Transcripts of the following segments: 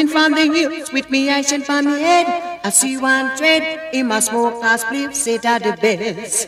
Coming from the hills with me eyes and from me head, I see one tread in my smoke a spliff, say that the best.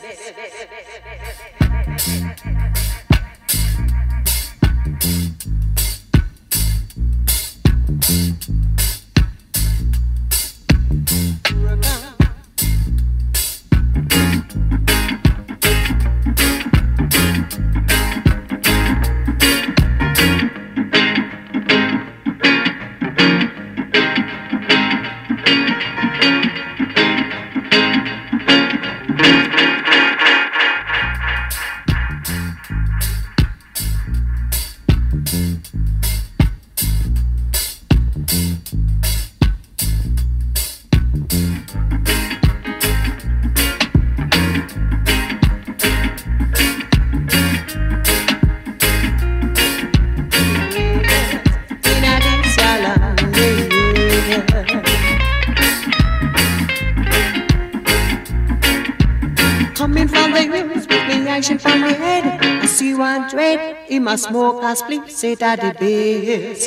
Coming from the hills with me action from my head, I see one tread in my smoke a split, say that the best.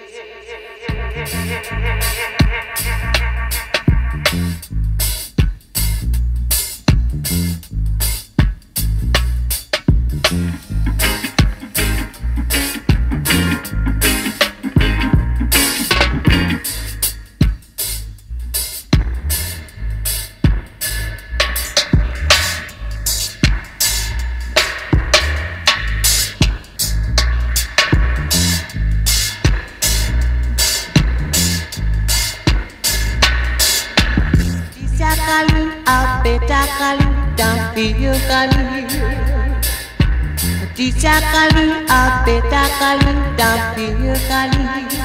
Calley, a better Calley than feel Calley. Teacher Calley, a better Calley than feel Calley.